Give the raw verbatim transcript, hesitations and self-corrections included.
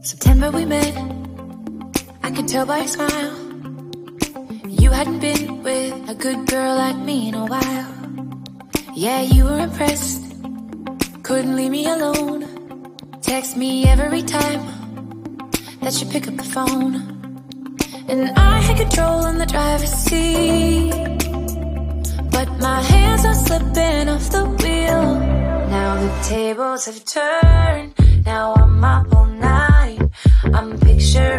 September we met, I could tell by your smile. You hadn't been with a good girl like me in a while. Yeah, you were impressed, couldn't leave me alone. Text me every time that you pick up the phone. And I had control in the driver's seat, but my hands are slipping off the wheel. Now the tables have turned, now I'm up all night. I'm picturing